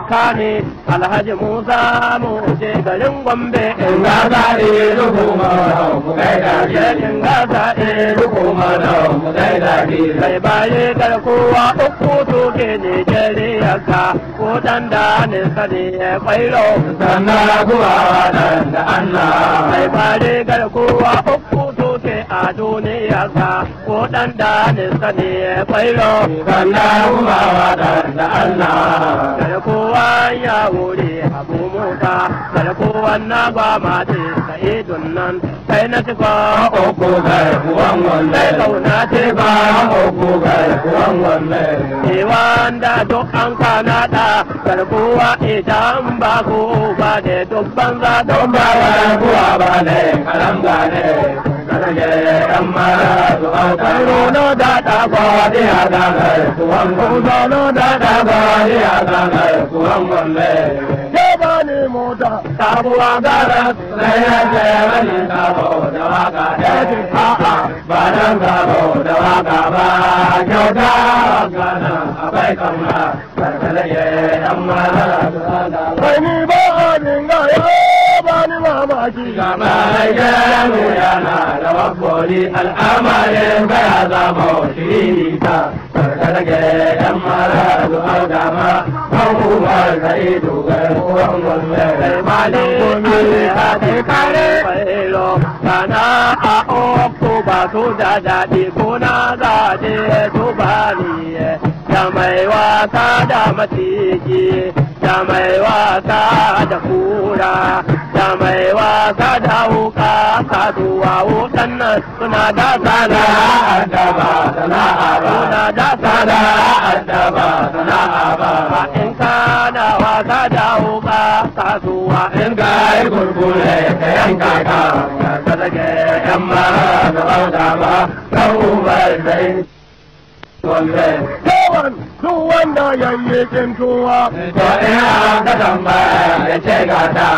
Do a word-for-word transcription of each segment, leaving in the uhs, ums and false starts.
kane alhaji musa mu je garin gombe in ga zaɗe rukuma mu gaida shi in ga zaɗe rukuma mu gaida shi sai baye garkuwa uku tuke Nijeriya ka ko dan da ne sani ya kwairo sannan kuma dan da Allah sai baye garkuwa uku tuke a duniya ka ko dan da ne sani ya kwairo sannan kuma dan da Allah garkuwa ya wuri abu musa garkuwa na ba ma ce sa'idun nan sai na ci ba uku kai kuwan wanne sai kauna ce ba uku kai kuwan wanne wanda duk an kana da garkuwa idan ba ku ba da duk banza don ba wa kuwa ba ne kalam ba ne karage yan mara su auka no da da ba kwadi a gagar kuwan wanne no da da kwadi a gagar kuwan wanne ke ba ni mota sabuwa gara sai ya ce mani sabo da waka da a'a ba dan sabo da waka ba kyauta gana abai kauna karkarage yan mara su auka kai ni ba abin ga ya ba ni mamaki gama ya mu yana da wakoli al'amarin baya zama shirita karkarage yan mara su auka ma kan umar sai dogar kuwan wanne malin gomi a kare kwailo kana a oku ba su da daɗi kuna zaɗe su ba ni da mai wasa da maciji da mai wasa da kura da mai wasa da wuka saduwa waɗannan suna da sana adaba sana'a ba suna da sana adaba sana'a ba in kana wasa da wuka saduwa in ga yi kurkure ka yanka ka ka zage yan mara da bauta ba kan umar sai wanne yawan duk wanda yayi kintuwa to ina ka tambaya ya ce gata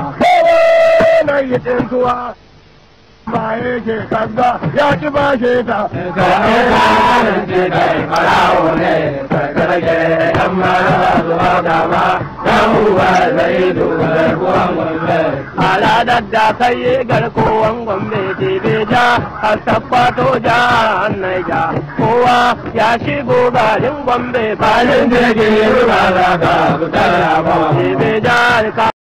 na yi kintuwa ba yake kaga ya ci ba shi ta to ina nan ce kai farawo ne ka zage yan mara da bauta ba kan umar sai dogar kuwan wanne aladar da kai garkowan gombe ja har tabbato ja naija kowa ya shigo garin gombe halin da ke ruba za ka fitar da ba ja